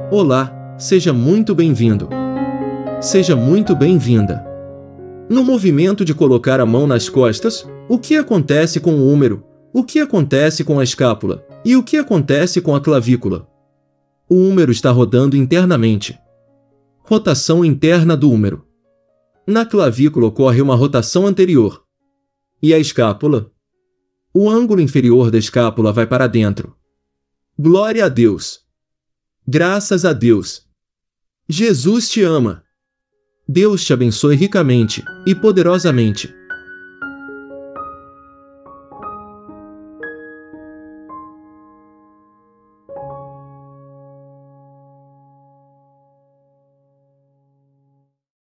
Olá, seja muito bem-vindo. Seja muito bem-vinda. No movimento de colocar a mão nas costas, o que acontece com o húmero? O que acontece com a escápula? E o que acontece com a clavícula? O húmero está rodando internamente. Rotação interna do húmero. Na clavícula ocorre uma rotação anterior. E a escápula? O ângulo inferior da escápula vai para dentro. Glória a Deus! Graças a Deus! Jesus te ama! Deus te abençoe ricamente e poderosamente.